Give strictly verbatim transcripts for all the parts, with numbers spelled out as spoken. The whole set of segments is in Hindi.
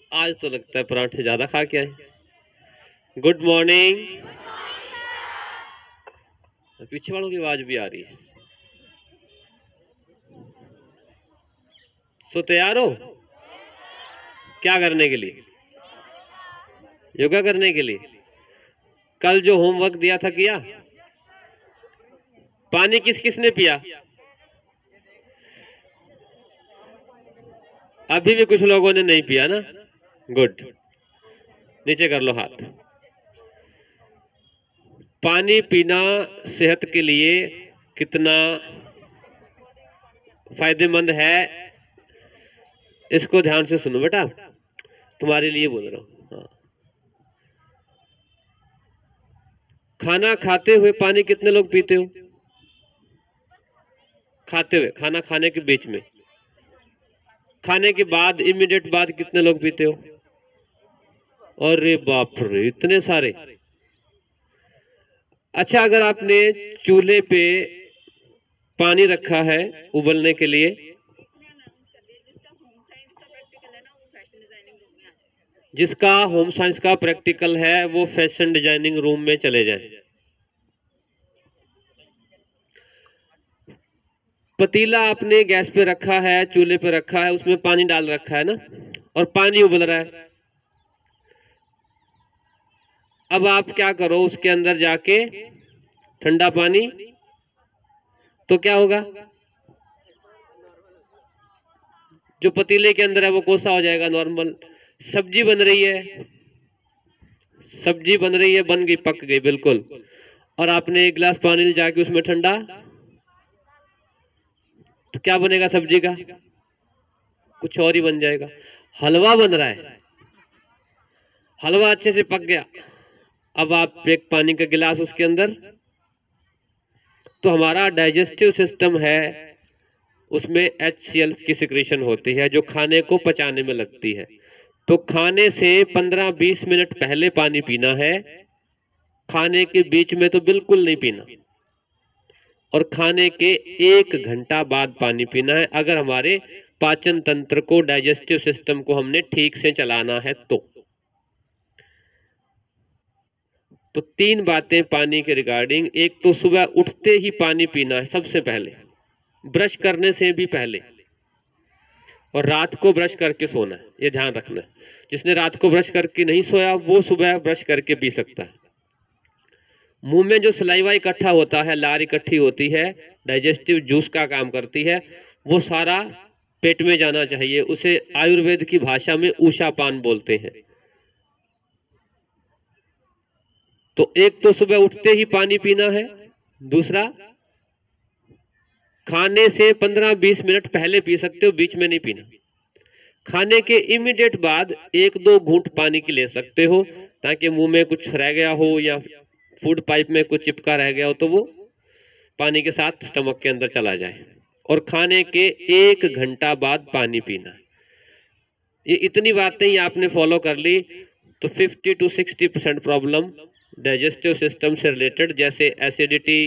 आज तो लगता है पराठे ज्यादा खा के आए। Good morning. पीछे वालों की आवाज भी आ रही है। तो तैयार हो क्या करने के लिए? योगा करने के लिए। कल जो होमवर्क दिया था किया? पानी किस किस ने पिया? अभी भी कुछ लोगों ने नहीं पिया ना। गुड, नीचे कर लो हाथ। पानी पीना सेहत के लिए कितना फायदेमंद है, इसको ध्यान से सुनो बेटा, तुम्हारे लिए बोल रहा हूं। हाँ। खाना खाते हुए पानी कितने लोग पीते हो? खाते हुए, खाना खाने के बीच में, खाने के बाद, इमीडिएट बाद कितने लोग पीते हो? अरे बाप रे, इतने सारे। अच्छा, अगर आपने चूल्हे पे पानी रखा है उबलने के लिए, जिसका होम साइंस का प्रैक्टिकल है वो फैशन डिजाइनिंग रूम में चले जाएं। पतीला आपने गैस पे रखा है, चूल्हे पे रखा है, उसमें पानी डाल रखा है ना, और पानी उबल रहा है। अब आप क्या करो, उसके अंदर जाके ठंडा पानी, तो क्या होगा? जो पतीले के अंदर है वो कोसा हो जाएगा, नॉर्मल। सब्जी बन रही है, सब्जी बन रही है, बन गई, पक गई बिल्कुल, और आपने एक गिलास पानी जाके उसमें ठंडा, तो क्या बनेगा सब्जी का? कुछ और ही बन जाएगा। हलवा बन रहा है, हलवा अच्छे से पक गया, अब आप एक पानी का गिलास उसके अंदर, तो हमारा डाइजेस्टिव सिस्टम है, उसमें एच सी एल की सिक्रेशन होती है जो खाने को पचाने में लगती है। तो खाने से पंद्रह बीस मिनट पहले पानी पीना है, खाने के बीच में तो बिल्कुल नहीं पीना, और खाने के एक घंटा बाद पानी पीना है, अगर हमारे पाचन तंत्र को, डाइजेस्टिव सिस्टम को हमने ठीक से चलाना है तो। तो तीन बातें पानी के रिगार्डिंग। एक तो सुबह उठते ही पानी पीना है सबसे पहले, ब्रश करने से भी पहले, और रात को ब्रश करके सोना है, ये ध्यान रखना है। जिसने रात को ब्रश करके नहीं सोया वो सुबह ब्रश करके पी सकता है। मुंह में जो सलाइवा इकट्ठा होता है, लार इकट्ठी होती है, डाइजेस्टिव जूस का काम करती है, वो सारा पेट में जाना चाहिए। उसे आयुर्वेद की भाषा में ऊषापान बोलते हैं। तो एक तो सुबह उठते ही पानी पीना है, दूसरा खाने से पंद्रह बीस मिनट पहले पी सकते हो, बीच में नहीं पीना। खाने के इमीडिएट बाद एक दो घूंट पानी की ले सकते हो, ताकि मुंह में कुछ रह गया हो या फूड पाइप में कुछ चिपका रह गया हो तो वो पानी के साथ स्टमक के अंदर चला जाए। और खाने के एक घंटा बाद पानी पीना है। ये इतनी बातें ही आपने फॉलो कर ली तो fifty to sixty percent problem digestive system से रिलेटेड, जैसे एसिडिटी,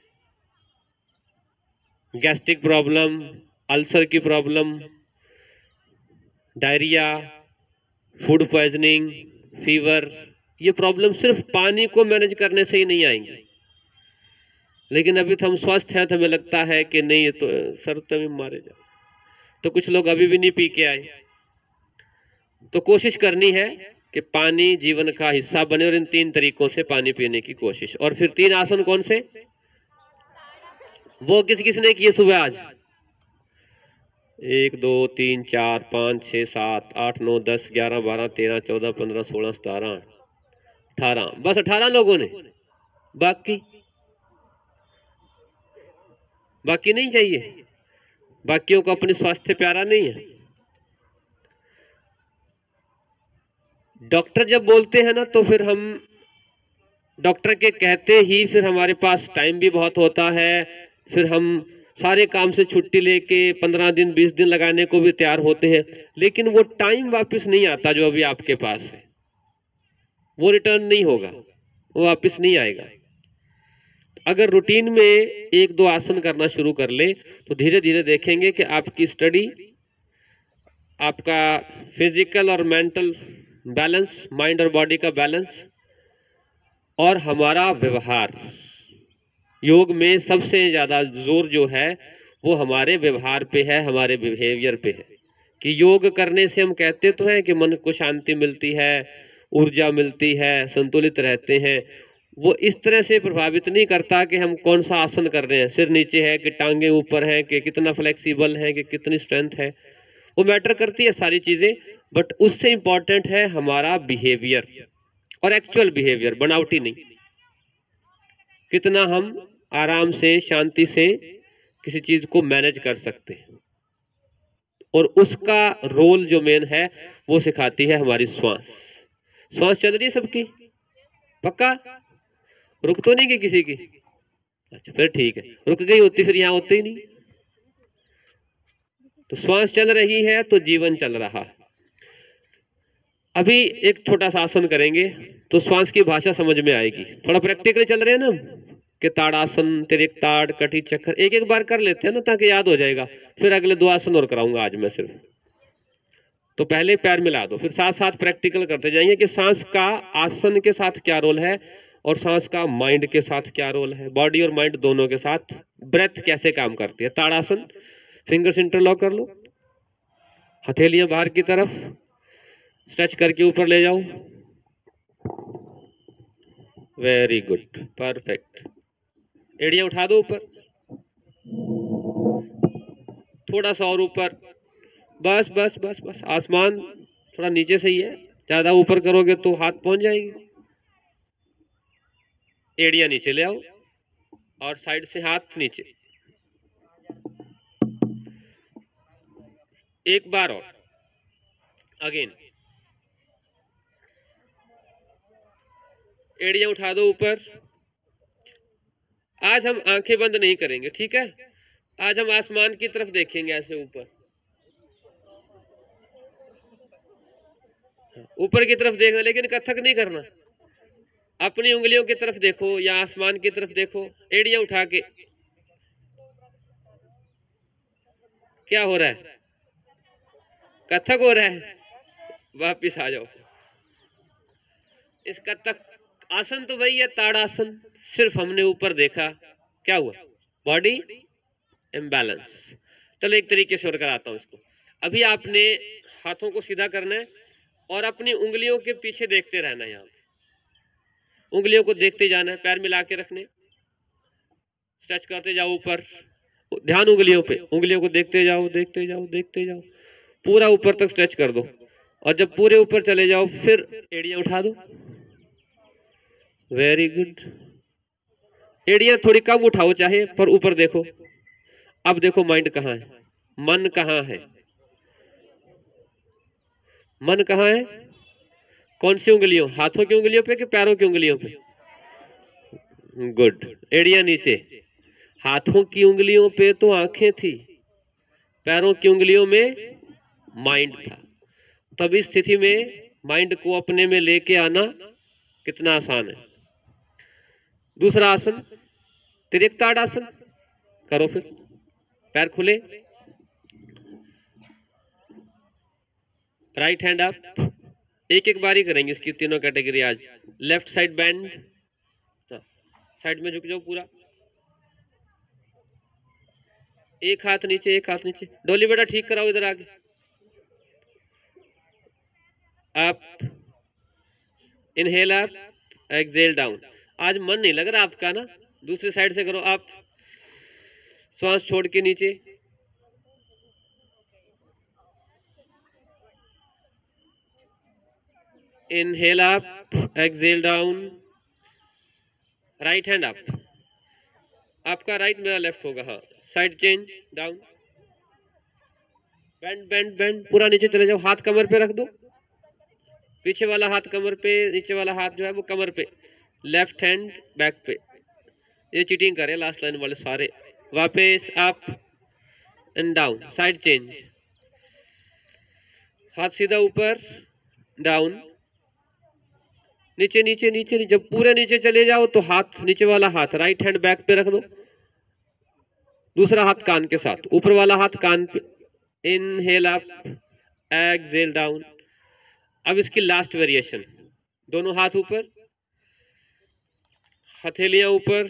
गैस्ट्रिक प्रॉब्लम, अल्सर की problem, diarrhoea, food poisoning, fever, ये प्रॉब्लम सिर्फ पानी को मैनेज करने से ही नहीं आएंगे। लेकिन अभी तो हम स्वस्थ हैं, तो हमें लगता है कि नहीं, ये तो सर तभी मारे जाए, तो कुछ लोग अभी भी नहीं पी के आए। तो कोशिश करनी है कि पानी जीवन का हिस्सा बने, और इन तीन तरीकों से पानी पीने की कोशिश। और फिर तीन आसन कौन से? वो किस किसने किए सुबह आज? एक दो तीन चार पाँच छः सात आठ नौ दस ग्यारह बारह तेरह चौदह पंद्रह सोलह सतारह अठारह, बस अठारह लोगों ने। बाकी बाकी नहीं चाहिए, बाकियों को अपने स्वास्थ्य प्यारा नहीं है। डॉक्टर जब बोलते हैं ना, तो फिर हम डॉक्टर के कहते ही फिर हमारे पास टाइम भी बहुत होता है, फिर हम सारे काम से छुट्टी लेके पंद्रह दिन बीस दिन लगाने को भी तैयार होते हैं, लेकिन वो टाइम वापस नहीं आता जो अभी आपके पास है, वो रिटर्न नहीं होगा, वो वापस नहीं आएगा। अगर रूटीन में एक दो आसन करना शुरू कर ले तो धीरे धीरे देखेंगे कि आपकी स्टडी, आपका फिजिकल और मेंटल बैलेंस, माइंड और बॉडी का बैलेंस, और हमारा व्यवहार। योग में सबसे ज्यादा जोर जो है वो हमारे व्यवहार पे है, हमारे बिहेवियर पे है। कि योग करने से हम कहते तो हैं कि मन को शांति मिलती है, ऊर्जा मिलती है, संतुलित रहते हैं। वो इस तरह से प्रभावित नहीं करता कि हम कौन सा आसन कर रहे हैं, सिर नीचे है कि टांगे ऊपर है, कि कितना फ्लेक्सिबल है, कि कितनी स्ट्रेंथ है। वो मैटर करती है सारी चीजें, बट उससे इंपॉर्टेंट है हमारा बिहेवियर, और एक्चुअल बिहेवियर, बनावटी नहीं। कितना हम आराम से, शांति से किसी चीज को मैनेज कर सकते हैं, और उसका रोल जो मेन है वो सिखाती है हमारी श्वास। श्वास चल रही है सबकी? पक्का? रुक तो नहीं गई किसी की? अच्छा, फिर ठीक है। रुक गई होती फिर यहां होते ही नहीं। तो श्वास चल रही है तो जीवन चल रहा है। अभी एक छोटा सा आसन करेंगे तो श्वास की भाषा समझ में आएगी। थोड़ा प्रैक्टिकली चल रहे हैं ना कि ताड़ासन, तिरिक ताड़, कटी चक्कर, एक एक बार कर लेते हैं ना ताकि याद हो जाएगा। फिर अगले दो आसन और कराऊंगा आज मैं सिर्फ। तो पहले पैर मिला दो, फिर साथ साथ प्रैक्टिकल करते जाएंगे कि सांस का आसन के साथ क्या रोल है और सांस का माइंड के साथ क्या रोल है, बॉडी और माइंड दोनों के साथ ब्रेथ कैसे काम करती है। ताड़ासन, फिंगर्स इंटरलॉक कर लो, हथेलियां बाहर की तरफ, स्ट्रेच करके ऊपर ले जाओ। Very good, perfect. एड़ियां उठा दो ऊपर, थोड़ा सा और ऊपर, बस बस बस बस। आसमान थोड़ा नीचे से ही है, ज्यादा ऊपर करोगे तो हाथ पहुंच जाएंगे। एड़ियां नीचे ले आओ और साइड से हाथ नीचे। एक बार और, अगेन। एड़ियां उठा दो ऊपर। आज हम आंखें बंद नहीं करेंगे, ठीक है? आज हम आसमान की तरफ देखेंगे, ऐसे ऊपर ऊपर की तरफ देखना, लेकिन कथक नहीं करना। अपनी उंगलियों की तरफ देखो या आसमान की तरफ देखो, एड़ियां उठा के। क्या हो रहा है? कथक हो रहा है। वापिस आ जाओ। इस कथक आसन तो वही है, ताड़ासन, सिर्फ हमने ऊपर देखा। क्या हुआ? Body imbalance. चलो एक तरीके से और कराता हूं इसको। अभी आपने हाथों को सीधा करना है और अपनी उंगलियों के पीछे देखते रहना है। यहाँ उंगलियों को देखते जाना है, पैर मिला के रखने, स्ट्रेच करते जाओ ऊपर, ध्यान उंगलियों पे, उंगलियों को देखते जाओ, देखते जाओ, देखते जाओ, पूरा ऊपर तक स्ट्रेच कर दो। और जब पूरे ऊपर चले जाओ फिर एड़ियां उठा दो। Very good. एड़ियां थोड़ी कम उठाओ चाहे, पर ऊपर देखो। अब देखो माइंड कहाँ है, मन कहाँ है? मन कहाँ है? कौन सी उंगलियों? हाथों की उंगलियों पे कि पैरों की उंगलियों पे? गुड। एड़ियां नीचे। हाथों की उंगलियों पे तो आंखें थी, पैरों की उंगलियों में माइंड था। तब इस स्थिति में माइंड को अपने में लेके आना कितना आसान है। दूसरा आसन, तिरिक ताड़ आसन करो। फिर पैर खुले, राइट हैंड अप। एक एक बारी करेंगे इसकी तीनों कैटेगरी आज। लेफ्ट साइड बैंड, साइड में झुक जाओ पूरा। एक हाथ नीचे, एक हाथ नीचे। डोली बेटा ठीक कराओ, इधर आगे। Up, inhale up, exhale down. आज मन नहीं लग रहा आपका ना, दूसरी साइड से करो। अप, श्वास छोड़ के नीचे, inhale up, exhale down, right hand up. आपका राइट मेरा लेफ्ट होगा, हाँ। Side change, down, bend bend bend, पूरा नीचे चले जाओ। हाथ कमर पे रख दो, पीछे वाला हाथ कमर पे, नीचे वाला हाथ जो है वो कमर पे, लेफ्ट हैंड बैक पे। ये चीटिंग करे लास्ट लाइन वाले सारे। वापस up and down, side change, हाथ सीधा ऊपर, डाउन, नीचे नीचे नीचे। जब पूरे नीचे चले जाओ तो हाथ, नीचे वाला हाथ राइट हैंड बैक पे रख दो, दूसरा हाथ कान के साथ, ऊपर वाला हाथ कान पे। Inhale up, exhale down. अब इसकी लास्ट वेरिएशन, दोनों हाथ ऊपर, हथेलियां ऊपर।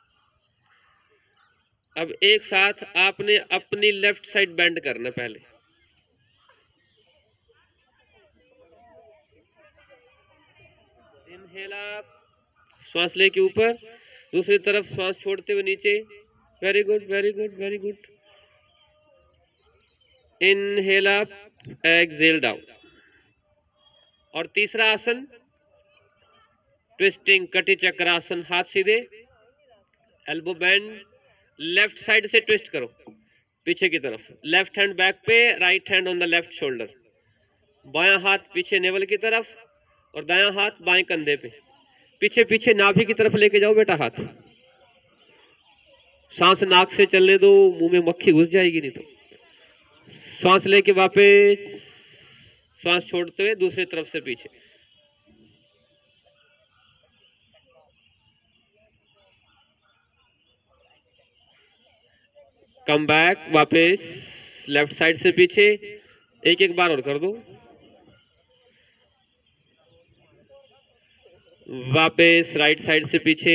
अब एक साथ आपने अपनी लेफ्ट साइड बेंड करना पहले, इनहेल अप, श्वास लेके ऊपर, दूसरी तरफ श्वास छोड़ते हुए नीचे। Very good very good very good. Inhale up, exhale down. और तीसरा आसन ट्विस्टिंग कटी चक्रासन, हाथ सीधे, एल्बो बेंड, लेफ्ट साइड से ट्विस्ट करो पीछे की तरफ, लेफ्ट हैंड बैक पे, right hand on the left shoulder, बायां हाथ पीछे नेवल की तरफ और दायां हाथ बाएं कंधे पे, पीछे पीछे नाभि की तरफ लेके जाओ बेटा हाथ। सांस नाक से चलने दो, मुंह में मक्खी घुस जाएगी नहीं तो। सांस लेके वापस, सांस छोड़ते हुए दूसरी तरफ से पीछे। कम बैक, वापस लेफ्ट साइड से पीछे, एक एक बार और कर दो। वापस राइट साइड से पीछे,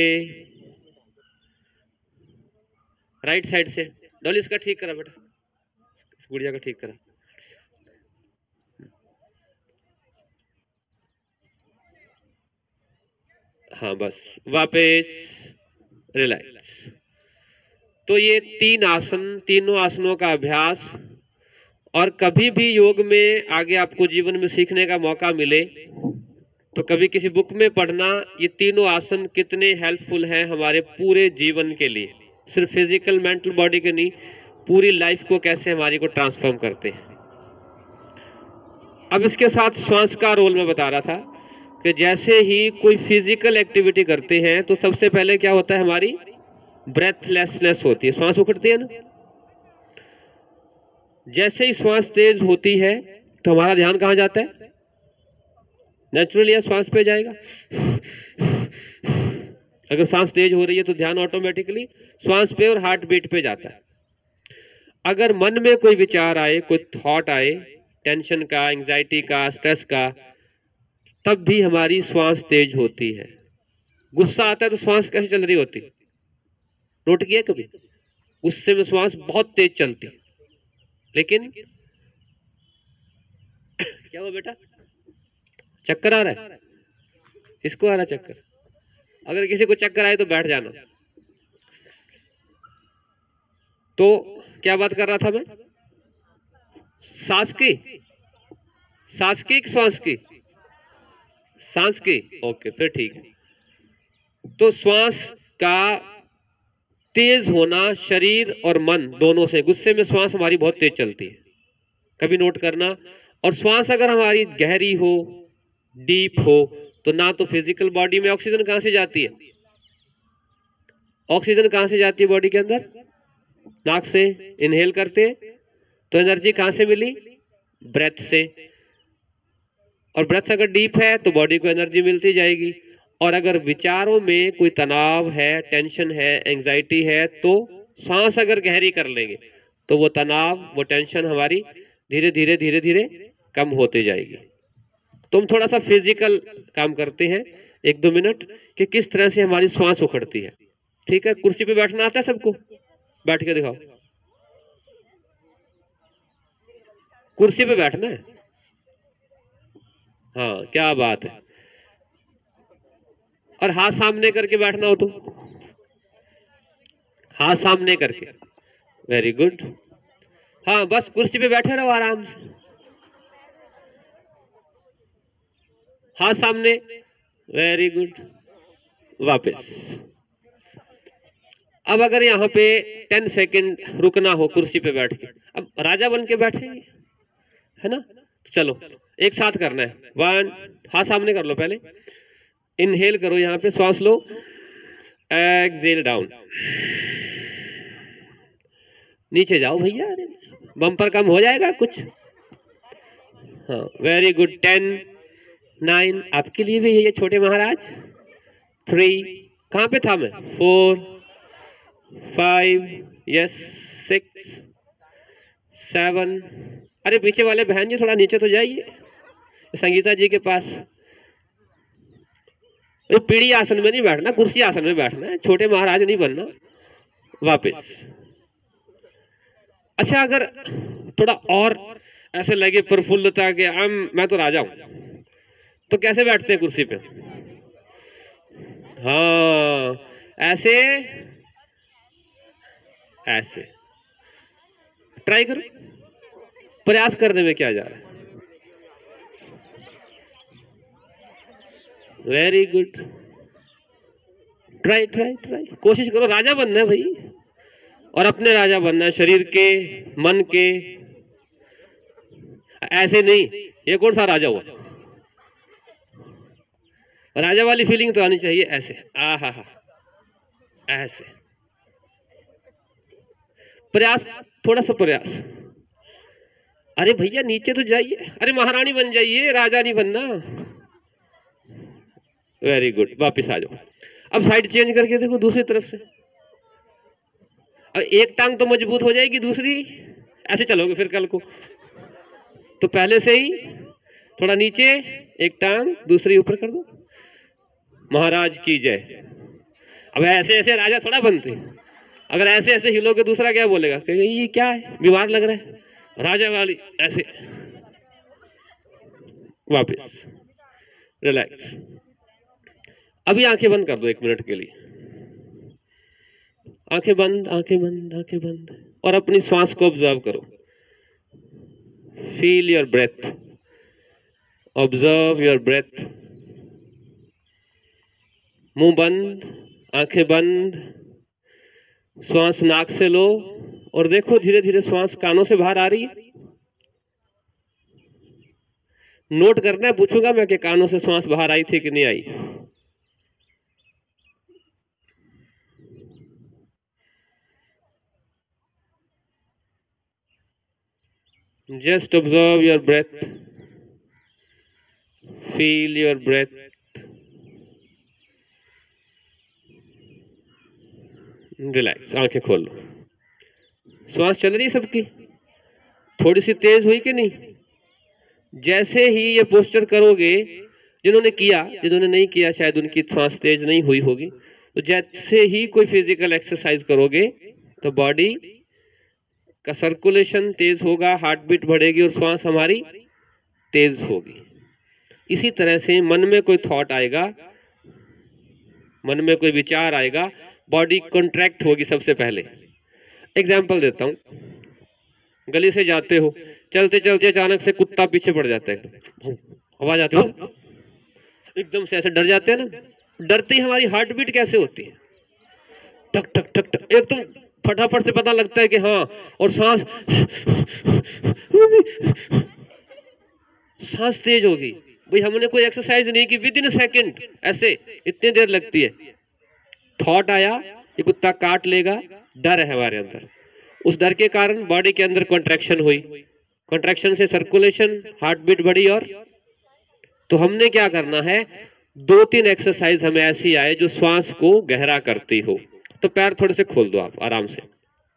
राइट साइड से। डॉली इसका ठीक करा बेटा, इस गुड़िया का ठीक करा। हाँ बस, वापस रिलैक्स। तो ये तीन आसन, तीनों आसनों का अभ्यास, और कभी भी योग में आगे आपको जीवन में सीखने का मौका मिले तो कभी किसी बुक में पढ़ना ये तीनों आसन कितने हेल्पफुल हैं हमारे पूरे जीवन के लिए, सिर्फ फिजिकल मेंटल बॉडी के नहीं, पूरी लाइफ को कैसे हमारी को ट्रांसफॉर्म करते हैं। अब इसके साथ श्वास का रोल मैं बता रहा था कि जैसे ही कोई फिजिकल एक्टिविटी करते हैं तो सबसे पहले क्या होता है, हमारी ब्रेथलेसनेस होती है, श्वास उखड़ती है ना। जैसे ही श्वास तेज होती है तो हमारा ध्यान कहां जाता है, नेचुरली यह श्वास पे जाएगा। अगर सांस तेज हो रही है तो ध्यान ऑटोमेटिकली श्वास पे और हार्ट बीट पे जाता है। अगर मन में कोई विचार आए, कोई थॉट आए, टेंशन का, एंजाइटी का, स्ट्रेस का, तब भी हमारी श्वास तेज होती है। गुस्सा आता है तो श्वास कैसे चल रही होती, नोट किया कभी? गुस्से में श्वास बहुत तेज चलती, लेकिन क्या हुआ बेटा, चक्कर आ रहा है? किसको आ रहा है चक्कर? अगर किसी को चक्कर आए तो बैठ जाना। तो क्या बात कर रहा था मैं, सांस की, सांस की श्वास की, सांस की, ओके फिर ठीक है। तो श्वास का तेज होना शरीर और मन दोनों से, गुस्से में श्वास हमारी बहुत तेज चलती है, कभी नोट करना। और श्वास अगर हमारी गहरी हो, डीप हो, तो ना तो फिजिकल बॉडी में ऑक्सीजन कहां से जाती है, ऑक्सीजन कहां से जाती है बॉडी के अंदर, नाक से इनहेल करते हैं तो एनर्जी कहां से मिली, ब्रेथ से। और ब्रेथ अगर डीप है तो बॉडी को एनर्जी मिलती जाएगी। और अगर विचारों में कोई तनाव है, टेंशन है, एंजाइटी है, तो सांस अगर गहरी कर लेंगे तो वो तनाव, वो टेंशन हमारी धीरे धीरे धीरे धीरे कम होती जाएगी। तो हम थोड़ा सा फिजिकल काम करते हैं एक दो मिनट कि किस तरह से हमारी श्वास उखड़ती है। ठीक है, कुर्सी पे बैठना आता है सबको, बैठ के दिखाओ, कुर्सी पे बैठना है। हाँ क्या बात है, और हाथ सामने करके बैठना हो तो हाथ सामने करके, वेरी गुड। हाँ बस कुर्सी पे बैठे रहो आराम से, हाथ सामने, वेरी गुड। वापस। अब अगर यहाँ पे टेन सेकेंड रुकना हो कुर्सी पे बैठ के, अब राजा बन के बैठेंगे, है ना? चलो एक साथ करना है, वन, हाथ सामने कर लो, पहले इनहेल करो, यहाँ पे श्वास लो, एक्सेल डाउन, नीचे जाओ भैया, बम्पर कम हो जाएगा कुछ। हाँ वेरी गुड, टेन, नाइन, आपके लिए भी ये छोटे महाराज, थ्री, कहाँ पे था मैं, four, five, yes, six, seven, अरे पीछे वाले बहन जी थोड़ा नीचे तो जाइए, संगीता जी के पास। पीढ़ी आसन में नहीं बैठना, कुर्सी आसन में बैठना है, छोटे महाराज नहीं बनना। वापस। अच्छा, अगर थोड़ा और ऐसे लगे प्रफुल्लता के हम मैं तो राजा हूं, तो कैसे बैठते हैं कुर्सी पे? हाँ, ऐसे ऐसे ट्राई करो, प्रयास करने में क्या जा रहा है। Very good, try try try, कोशिश करो, राजा बनना है भाई, और अपने राजा बनना है, शरीर के, मन के। ऐसे नहीं, ये कौन सा राजा हुआ? राजा वाली फीलिंग तो आनी चाहिए, ऐसे आ हा हा, ऐसे प्रयास, थोड़ा सा प्रयास। अरे भैया नीचे तो जाइए, अरे महारानी बन जाइए, राजा नहीं बनना। वेरी गुड, वापिस आ जाओ। अब साइड चेंज करके देखो दूसरी तरफ से। अब एक टांग तो मजबूत हो जाएगी, दूसरी ऐसे चलोगे फिर कल को। तो पहले से ही थोड़ा नीचे, एक टांग दूसरी ऊपर कर दो। महाराज की जय। अब ऐसे ऐसे राजा थोड़ा बनते, अगर ऐसे ऐसे हिलोगे दूसरा क्या बोलेगा, ये क्या है, बीमार लग रहा है, राजा वाली ऐसे। वापस रिलैक्स। अभी आंखें बंद कर दो एक मिनट के लिए, आंखें बंद, आंखें बंद, आंखें बंद, और अपनी श्वास को ऑब्जर्व करो। Feel your breath, observe your breath. मुंह बंद, आंखें बंद, श्वास नाक से लो और देखो धीरे धीरे श्वास कानों से बाहर आ रही है। नोट करना है, पूछूंगा मैं कि कानों से श्वास बाहर आई थी कि नहीं आई। Just observe your breath, feel your breath. Relax, आंखें खोल लो। श्वास चल रही है सबकी, थोड़ी सी तेज हुई कि नहीं? जैसे ही ये पोस्चर करोगे, जिन्होंने किया, जिन्होंने नहीं किया शायद उनकी श्वास तेज नहीं हुई होगी, तो जैसे ही कोई फिजिकल एक्सरसाइज करोगे तो बॉडी का सर्कुलेशन तेज होगा, हार्ट बीट बढ़ेगी और श्वास हमारी तेज होगी। इसी तरह से मन में कोई थॉट आएगा, मन में कोई विचार आएगा, बॉडी कॉन्ट्रैक्ट होगी सबसे पहले। एग्जाम्पल देता हूं, गली से जाते हो, चलते चलते अचानक से कुत्ता पीछे पड़ जाता है, आवाज आती हो, एकदम से ऐसे डर जाते हैं ना। डरते ही हमारी हार्ट बीट कैसे होती है, टक टक टक टक, एकदम फटाफट से पता लगता है कि हाँ, और सांस सांस तेज होगी। भाई हमने कोई एक्सरसाइज नहीं की, विद इन सेकेंड ऐसे इतनी देर लगती है। थॉट आया, ये कुत्ता काट लेगा, डर है हमारे अंदर, उस डर के कारण बॉडी के अंदर कॉन्ट्रैक्शन हुई, कॉन्ट्रैक्शन से सर्कुलेशन, हार्ट बीट बढ़ी। और तो हमने क्या करना है, दो तीन एक्सरसाइज हमें ऐसी आए जो श्वास को गहरा करती हो। तो पैर थोड़े से खोल दो आप आराम से।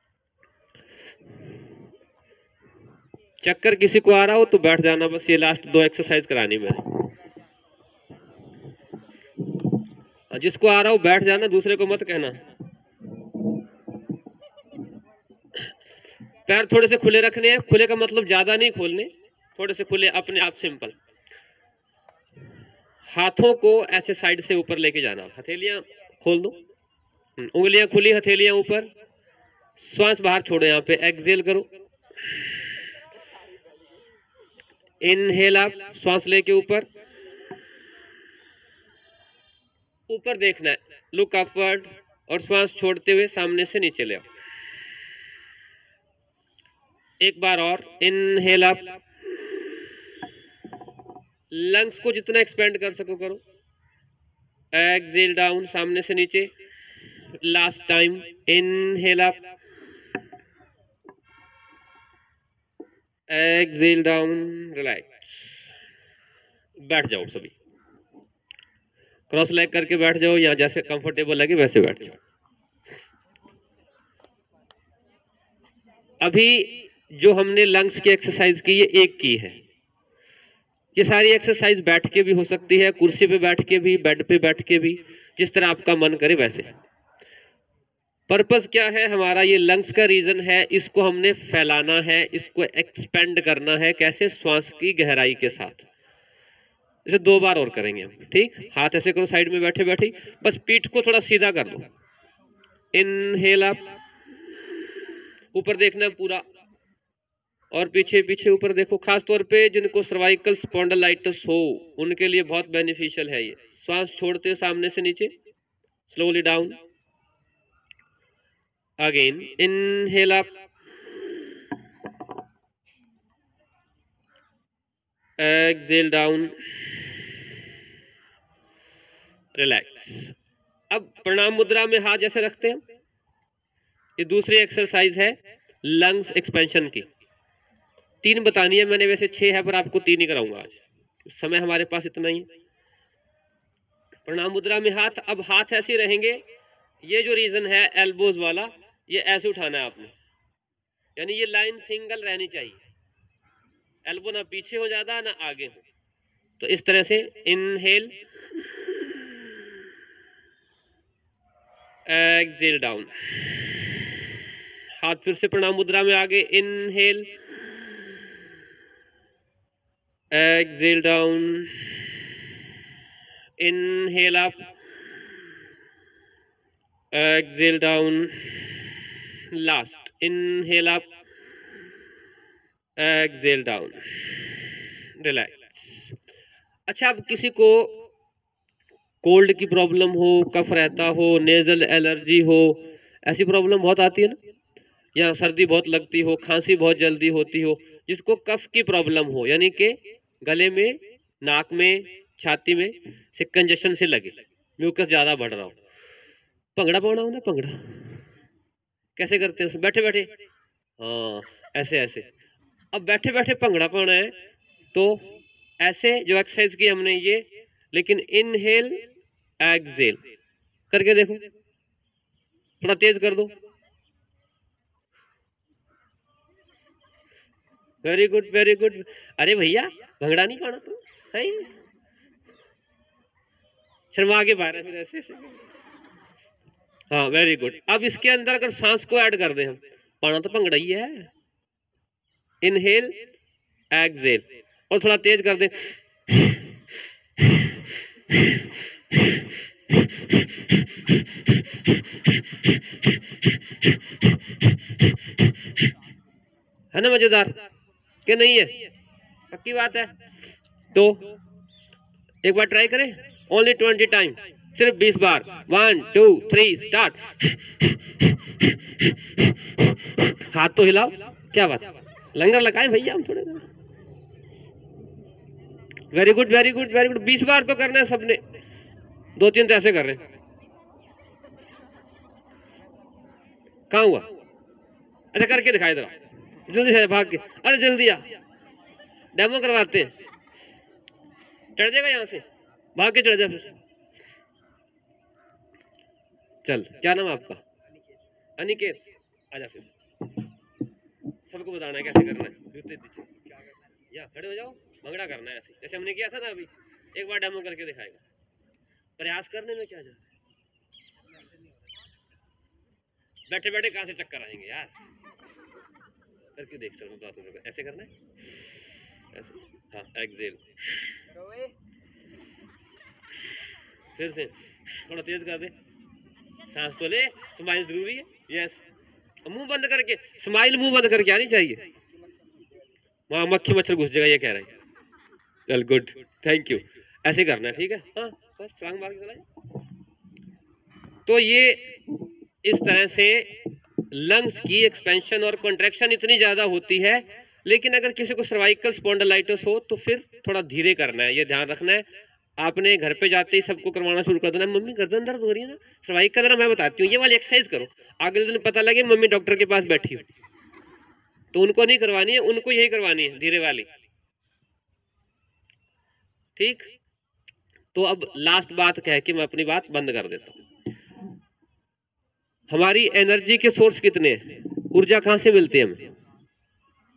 चक्कर किसी को आ रहा हो तो बैठ जाना, बस ये लास्ट दो एक्सरसाइज करानी मैंने। जिसको आ रहा हो बैठ जाना, दूसरे को मत कहना। पैर थोड़े से खुले रखने हैं, खुले का मतलब ज्यादा नहीं खोलने, थोड़े से खुले अपने आप, सिंपल। हाथों को ऐसे साइड से ऊपर लेके जाना, हथेलियां खोल दो, उंगलियां खुली, हथेलियां ऊपर, श्वास बाहर छोड़ो, यहां पे एक्सहेल करो। इनहेल आप, श्वास लेके ऊपर, ऊपर देखना है, लुक अपवर्ड, और श्वास छोड़ते हुए सामने से नीचे ले आओ। एक बार और, इनहेल अप, लंग्स को जितना एक्सपेंड कर सको करो, एक्सहेल डाउन, सामने से नीचे। Last time, inhale up, exhale down, relax. बैठ जाओ सभी, क्रॉस लेग करके बैठ जाओ, या जैसे कंफर्टेबल लगे वैसे बैठ जाओ। अभी जो हमने लंग्स की एक्सरसाइज की, ये एक की है। ये सारी एक्सरसाइज बैठ के भी हो सकती है, कुर्सी पे बैठ के भी, बेड पे बैठ के भी, जिस तरह आपका मन करे वैसे। पर्पस क्या है हमारा? ये लंग्स का रीजन है, इसको हमने फैलाना है, इसको एक्सपेंड करना है। कैसे? श्वास की गहराई के साथ। इसे दो बार और करेंगे हम, ठीक? हाथ ऐसे करो साइड में बैठे बैठे, बस पीठ को थोड़ा सीधा कर दो। इनहेल अप, ऊपर देखना है पूरा, और पीछे पीछे ऊपर देखो। खास तौर पे जिनको सर्वाइकल स्पॉन्डिलाइटिस हो उनके लिए बहुत बेनिफिशियल है ये। श्वास छोड़ते हो सामने से नीचे, slowly down. Again inhale up, exhale down, relax. अब प्रणाम मुद्रा में हाथ जैसे रखते हैं। ये दूसरी एक्सरसाइज है लंग्स एक्सपेंशन की। तीन बतानी है मैंने, वैसे छह है पर आपको तीन ही कराऊंगा आज, समय हमारे पास इतना ही। प्रणाम मुद्रा में हाथ। अब हाथ ऐसे रहेंगे, ये जो रीजन है एल्बोज वाला, ये ऐसे उठाना है आपने, यानी ये लाइन सिंगल रहनी चाहिए। एल्बो ना पीछे हो ज्यादा ना आगे हो, तो इस तरह से इनहेल, एक्सहेल डाउन। हाथ फिर से प्रणाम मुद्रा में आगे, inhale, exhale down, inhale up, exhale down, last inhale up, exhale down, relax. अच्छा, अब किसी को कोल्ड की प्रॉब्लम हो, कफ रहता हो, नेजल एलर्जी हो, ऐसी प्रॉब्लम बहुत आती है ना, या सर्दी बहुत लगती हो, खांसी बहुत जल्दी होती हो, जिसको कफ की प्रॉब्लम हो, यानी कि गले में, नाक में, छाती में से कंजेशन से लगे, म्यूकस ज्यादा बढ़ रहा हो, पंगड़ा पाना हो ना, पंगड़ा कैसे करते हैं? बैठे बैठे, हाँ ऐसे ऐसे। अब बैठे बैठे पंगड़ा पाना है तो ऐसे जो एक्सरसाइज की हमने ये, लेकिन इनहेल एक्सहेल करके देखो, थोड़ा तेज कर दो। Very good very good. अरे भैया भंगड़ा नहीं पाना तो सही, शर्मा के बाहर फिर ऐसे ऐसे। हाँ वेरी गुड। अब इसके अंदर अगर सांस को ऐड कर दे हम, पाना तो भंगड़ा ही है। इनहेल एक्सहेल, और थोड़ा तेज कर दे, है ना मजेदार कि नहीं है? पक्की बात है। तो एक बार ट्राई करें, ओनली ट्वेंटी टाइम, सिर्फ बीस बार। One two three start. हाथ तो हिलाओ, क्या बात, लंगर लगाए भैया हम थोड़े। Very good very good very good. बीस बार तो करना है सबने, दो तीन तो ऐसे कर रहे हैं। कहाँ हुआ? अच्छा करके दिखाई दो जल्दी से, भाग के। अरे जल्दी आ, डेमो करवाते हैं। चढ़ जाएगा यहाँ से, भाग के चढ़ जा फिर। चल, क्या नाम है आपका? अनिकेत। आजा फिर, सबको बताना है कैसे करना है। जूते दीजिए, या खड़े हो जाओ, भंगड़ा करना है ऐसे जैसे हमने किया था ना अभी। एक बार डेमो करके दिखाएगा। प्रयास करने में क्या जाता है, बैठे बैठे कहाँ से चक्कर आएंगे यार। करके देखता हूँ, बात होगा। ऐसे करना है, ऐसे, हाँ एक्सहेल, फिर से थोड़ा तेज कर दे, सांस तो ले, स्माइल जरूरी है। यस, मुंह बंद करके स्माइल, मुंह बंद करके आनी चाहिए, वहां मक्खी मच्छर घुस जाएगा, ये कह रहे हैं। चल गुड, थैंक यू। ऐसे करना है, ठीक है? हाँ बस स्वांग मार के चला। तो ये इस तरह से लंग्स की एक्सपेंशन और कॉन्ट्रैक्शन इतनी ज्यादा होती है, लेकिन अगर किसी को सर्वाइकल स्पॉन्डिलाइटिस हो तो फिर थोड़ा धीरे करना है, ये ध्यान रखना है। आपने घर पे जाते ही सबको करवाना शुरू कर देना, मम्मी गर्दन दर्द हो रही है ना, सर्वाइकल ना, मैं बताती हूँ ये वाली एक्सरसाइज करो। अगले दिन पता लगे मम्मी डॉक्टर के पास बैठी हो, तो उनको नहीं करवानी है, उनको यही करवानी है, धीरे वाली। ठीक, तो अब लास्ट बात कह के मैं अपनी बात बंद कर देता हूँ। हमारी एनर्जी के सोर्स कितने हैं, ऊर्जा कहां से मिलती है हमें?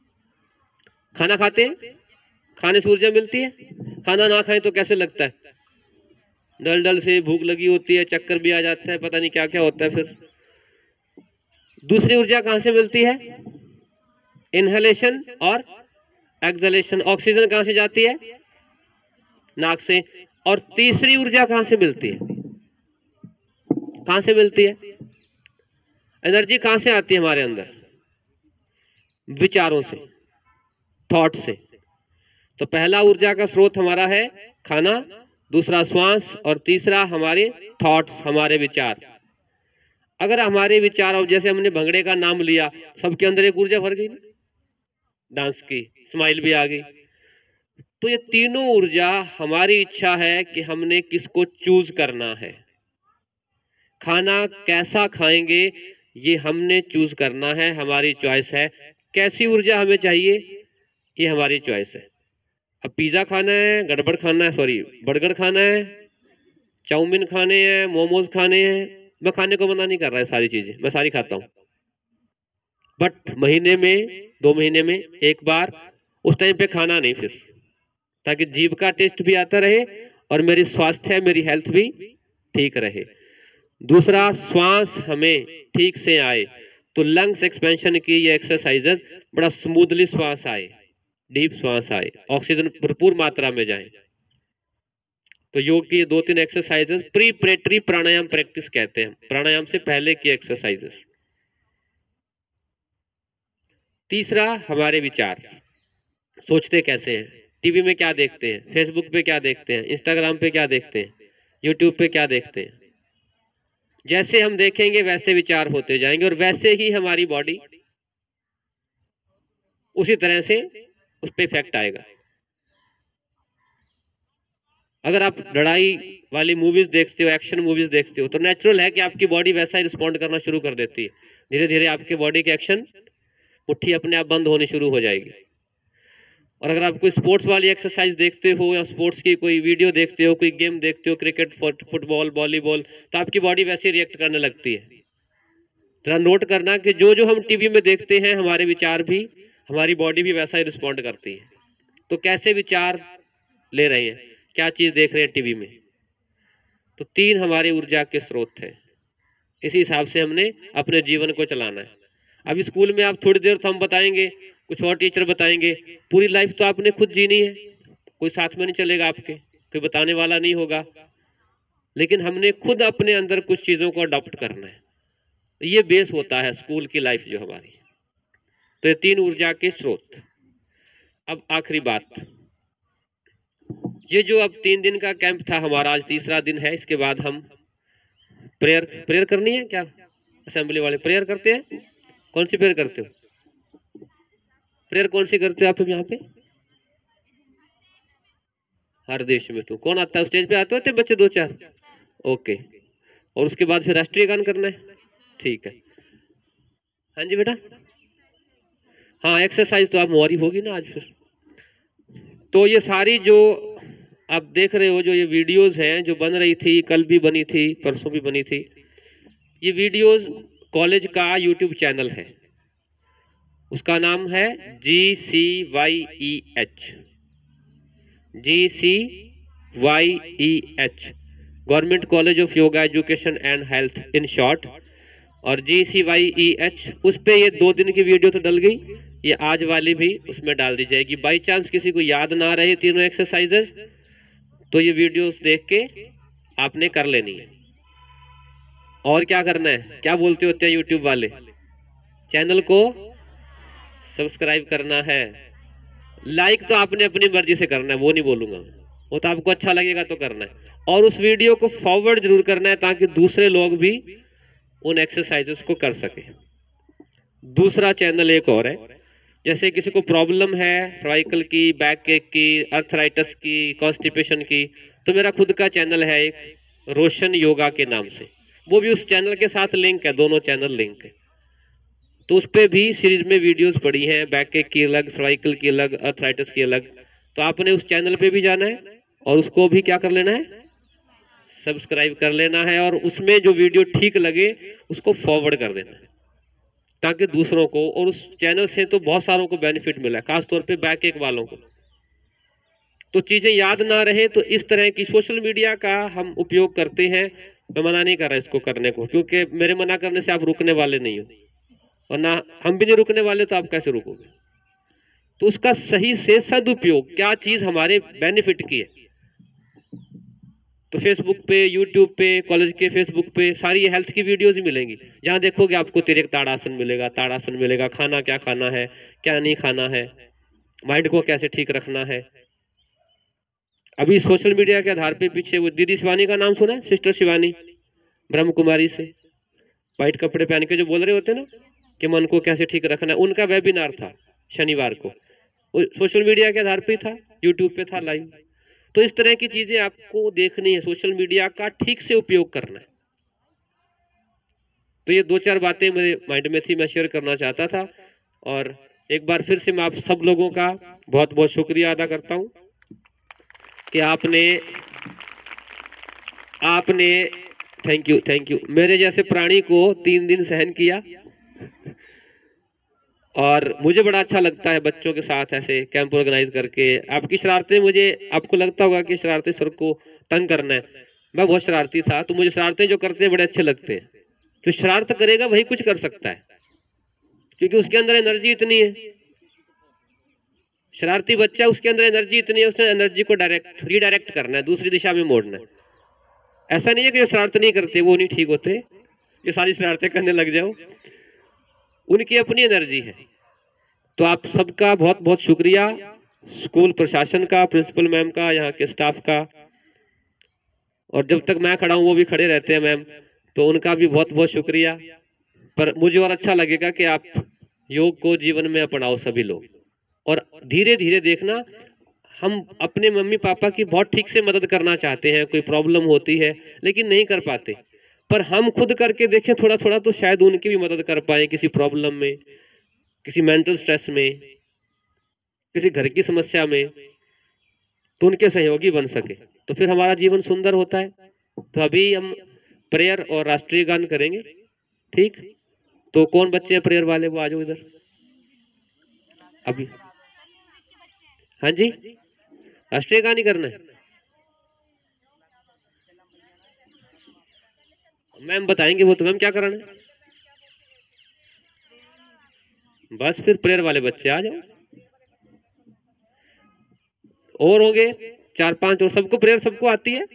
खाना खाते हैं, खाने से ऊर्जा मिलती है। खाना ना खाएं तो कैसे लगता है, डल डल से भूख लगी होती है, चक्कर भी आ जाता है, पता नहीं क्या क्या होता है। फिर दूसरी ऊर्जा कहां से मिलती है, इनहेलेशन और एक्सहेलेशन। ऑक्सीजन कहां से जाती है, नाक से। और तीसरी ऊर्जा कहां से मिलती है, कहां से मिलती है, एनर्जी कहां से आती है हमारे अंदर, विचारों से, थॉट से। तो पहला ऊर्जा का स्रोत हमारा है खाना, दूसरा श्वास, और तीसरा हमारे थॉट्स, हमारे विचार। अगर हमारे विचार, और जैसे हमने भंगड़े का नाम लिया, सबके अंदर एक ऊर्जा भर गई, डांस की, स्माइल भी आ गई। तो ये तीनों ऊर्जा हमारी इच्छा है कि हमने किसको चूज करना है, खाना कैसा खाएंगे ये हमने चूज करना है, हमारी चॉइस है। कैसी ऊर्जा हमें चाहिए ये हमारी चॉइस है। अब पिज्जा खाना है, गड़बड़ खाना है, सॉरी बर्गर खाना है, चाउमीन खाने हैं, मोमोज खाने हैं, मैं खाने को मना नहीं कर रहा है, सारी चीजें मैं सारी खाता हूं, बट महीने में, दो महीने में एक बार, उस टाइम पे खाना नहीं फिर, ताकि जीभ का टेस्ट भी आता रहे और मेरी स्वास्थ्य, मेरी हेल्थ भी ठीक रहे। दूसरा, श्वास हमें ठीक से आए, तो लंग्स एक्सपेंशन की ये एक्सरसाइजेस बड़ा स्मूथली श्वास आए, डीप श्वास आए, ऑक्सीजन भरपूर मात्रा में जाए। तो योग की दो तीन एक्सरसाइजेस प्रीपरेटरी प्राणायाम प्रैक्टिस कहते हैं, प्राणायाम से पहले की एक्सरसाइजेस। तीसरा, हमारे विचार, सोचते कैसे हैं, टीवी में क्या देखते हैं, फेसबुक पे क्या देखते हैं, इंस्टाग्राम पे क्या देखते हैं, यूट्यूब पे क्या देखते हैं। जैसे हम देखेंगे वैसे विचार होते जाएंगे, और वैसे ही हमारी बॉडी उसी तरह से उस पर इफेक्ट आएगा। अगर आप लड़ाई वाली मूवीज देखते हो, एक्शन मूवीज देखते हो, तो नेचुरल है कि आपकी बॉडी वैसा ही रिस्पॉन्ड करना शुरू कर देती है। धीरे धीरे आपके बॉडी के एक्शन, मुट्ठी अपने आप बंद होनी शुरू हो जाएगी। और अगर आप कोई स्पोर्ट्स वाली एक्सरसाइज देखते हो, या स्पोर्ट्स की कोई वीडियो देखते हो, कोई गेम देखते हो, क्रिकेट, फुटबॉल, वॉलीबॉल, तो आपकी बॉडी वैसे रिएक्ट करने लगती है। जरा नोट करना कि जो जो हम टीवी में देखते हैं, हमारे विचार भी, हमारी बॉडी भी वैसा ही रिस्पॉन्ड करती है। तो कैसे विचार ले रहे हैं, क्या चीज देख रहे हैं टीवी में। तो तीन हमारे ऊर्जा के स्रोत हैं, इसी हिसाब से हमने अपने जीवन को चलाना है। अभी स्कूल में आप थोड़ी देर तो हम बताएंगे, कुछ और टीचर बताएंगे, पूरी लाइफ तो आपने खुद जीनी है, कोई साथ में नहीं चलेगा आपके, कोई बताने वाला नहीं होगा, लेकिन हमने खुद अपने अंदर कुछ चीजों को अडॉप्ट करना है। ये बेस होता है स्कूल की लाइफ जो हमारी। तो ये तीन ऊर्जा के स्रोत। अब आखिरी बात, ये जो अब तीन दिन का कैंप था हमारा, आज तीसरा दिन है, इसके बाद हम प्रेयर प्रेयर करनी है क्या, असेंबली वाले प्रेयर करते हैं, कौन सी प्रेयर करते हो, प्रेयर कौन सी करते हो आप यहाँ पे, हर देश में। तो कौन आता है स्टेज पे, आते होते बच्चे दो चार, ओके। और उसके बाद फिर राष्ट्रीय गान करना है, ठीक है। हाँ जी बेटा, हाँ एक्सरसाइज तो आप हमारी होगी ना आज फिर। तो ये सारी जो आप देख रहे हो, जो ये वीडियोस हैं जो बन रही थी, कल भी बनी थी, परसों भी बनी थी, ये वीडियोस कॉलेज का यूट्यूब चैनल है, उसका नाम है G C Y E H, G C Y E H, government college of yoga education and health in short. और G C Y E H, उस पे ये दो दिन की वीडियो तो डल गई, ये आज वाली भी उसमें डाल दी जाएगी। बाई चांस किसी को याद ना रहे तीनों एक्सरसाइजेस, तो ये वीडियोस देख के आपने कर लेनी है। और क्या करना है, क्या बोलते होते हैं यूट्यूब वाले, चैनल को सब्सक्राइब करना है, लाइक तो आपने अपनी मर्जी से करना है, वो नहीं बोलूंगा, वो तो आपको अच्छा लगेगा तो करना है। और उस वीडियो को फॉरवर्ड जरूर करना है, ताकि दूसरे लोग भी उन एक्सरसाइजेस को कर सके। दूसरा चैनल एक और है, जैसे किसी को प्रॉब्लम है सर्वाइकल की, बैक एक की, अर्थराइटिस की, कॉन्स्टिपेशन की, तो मेरा खुद का चैनल है एक, रोशन योगा के नाम से, वो भी उस चैनल के साथ लिंक है, दोनों चैनल लिंक है। तो उस पर भी सीरीज में वीडियोस पड़ी हैं, बैक एक की अलग, सर्वाइकल की अलग, अर्थराइटिस की अलग। तो आपने उस चैनल पे भी जाना है और उसको भी क्या कर लेना है, सब्सक्राइब कर लेना है, और उसमें जो वीडियो ठीक लगे उसको फॉरवर्ड कर देना है, ताकि दूसरों को, और उस चैनल से तो बहुत सारों को बेनिफिट मिला है, खासतौर पे बैक एक वालों को। तो चीजें याद ना रहे तो इस तरह की सोशल मीडिया का हम उपयोग करते हैं। मैं मना नहीं कर रहा इसको करने को, क्योंकि मेरे मना करने से आप रुकने वाले नहीं हो, और ना हम भी नहीं रुकने वाले, तो आप कैसे रुकोगे। तो उसका सही से सदुपयोग, क्या चीज हमारे बेनिफिट की है। तो फेसबुक पे, यूट्यूब पे, कॉलेज के फेसबुक पे सारी हेल्थ की वीडियोज मिलेंगी, जहां देखोगे आपको तिरक ताड़ासन मिलेगा, ताड़ासन मिलेगा, खाना क्या खाना है, क्या नहीं खाना है, माइंड को कैसे ठीक रखना है। अभी सोशल मीडिया के आधार पे पीछे वो दीदी शिवानी का नाम सुना है, सिस्टर शिवानी, ब्रह्म कुमारी से, व्हाइट कपड़े पहन के जो बोल रहे होते ना कि मन को कैसे ठीक रखना है, उनका वेबिनार था शनिवार को, सोशल मीडिया के आधार पे था, यूट्यूब पे था लाइव। तो इस तरह की चीजें आपको देखनी है, सोशल मीडिया का ठीक से उपयोग करना है। तो ये दो चार बातें मेरे माइंड में थी, मैं शेयर करना चाहता था। और एक बार फिर से मैं आप सब लोगों का बहुत बहुत शुक्रिया अदा करता हूं कि आपने आपने थैंक यू थैंक यू मेरे जैसे प्राणी को तीन दिन सहन किया। और मुझे बड़ा अच्छा लगता है बच्चों के साथ ऐसे कैंप ऑर्गेनाइज करके। आपकी शरारतें, मुझे आपको लगता होगा कि शरारतें सर को तंग करना है, मैं बहुत शरारती था, तो मुझे शरारतें जो करते हैं बड़े अच्छे लगते हैं। जो शरारत करेगा वही कुछ कर सकता है, क्योंकि उसके अंदर एनर्जी इतनी है। शरारती बच्चा, उसके अंदर एनर्जी इतनी है, उसने एनर्जी को डायरेक्ट रीडायरेक्ट करना है, दूसरी दिशा में मोड़ना है। ऐसा नहीं है कि जो शरारत नहीं करते वो नहीं ठीक होते, ये सारी शरारतें करने लग जाओ, उनकी अपनी एनर्जी है। तो आप सबका बहुत बहुत शुक्रिया, स्कूल प्रशासन का, प्रिंसिपल मैम का, यहाँ के स्टाफ का, और जब तक मैं खड़ा हूँ वो भी खड़े रहते हैं मैम, तो उनका भी बहुत बहुत शुक्रिया। पर मुझे और अच्छा लगेगा कि आप योग को जीवन में अपनाओ सभी लोग, और धीरे धीरे देखना, हम अपने मम्मी पापा की बहुत ठीक से मदद करना चाहते हैं, कोई प्रॉब्लम होती है लेकिन नहीं कर पाते, पर हम खुद करके देखें थोड़ा थोड़ा, तो शायद उनकी भी मदद कर पाए किसी प्रॉब्लम में, किसी मेंटल स्ट्रेस में, किसी घर की समस्या में, तो उनके सहयोगी बन सके, तो फिर हमारा जीवन सुंदर होता है। तो अभी हम प्रेयर और राष्ट्रीय गान करेंगे, ठीक। तो कौन बच्चे हैं प्रेयर वाले, वो आ जाओ इधर अभी। हाँ जी, राष्ट्रीय गान ही करना है, मैम बताएंगे वो तो। मैम क्या कराना है, बस फिर प्रेयर वाले बच्चे आ जाओ, और हो गए चार पांच, और सबको प्रेयर सबको आती है।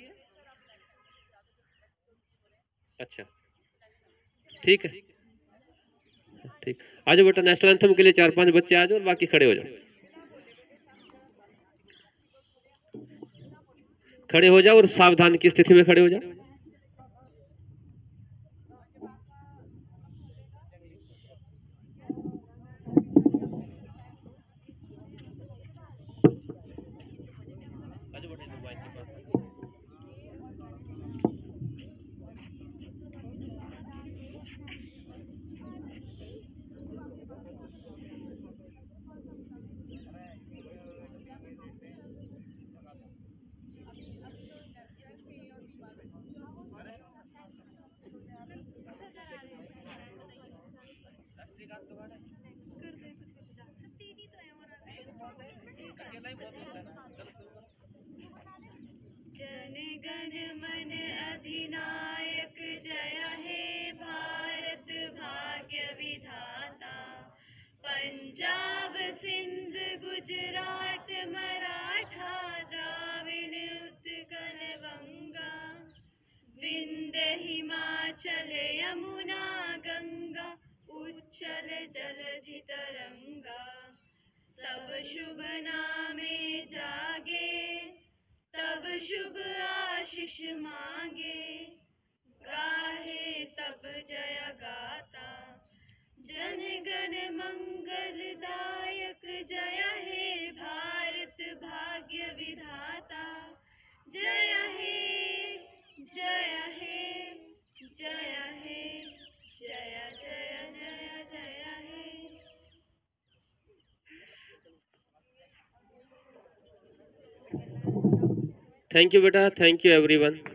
अच्छा ठीक है, ठीक, आ जाओ बेटा, नेशनल एंथम के लिए चार पांच बच्चे आ जाओ, और बाकी खड़े हो जाओ, खड़े हो जाओ और सावधान की स्थिति में खड़े हो जाओ। जन गण मन अधिनायक जय हे भारत भाग्य विधाता। पंजाब सिंध गुजरात मराठा द्राविड़ उत्कल बंगा, विंध्य हिमाचल यमुना गंगा, उच्चल जलधि तरंगा। तब शुभ नामे जागे, तब शुभ आशीष मांगे, गाहे सब जय गाता। जन गण मंगलदायक जय हे भारत भाग्य विधाता। जय हे जय हे जय हे जय जय जय जय हे। थैंक यू बेटा, थैंक यू एवरीवन।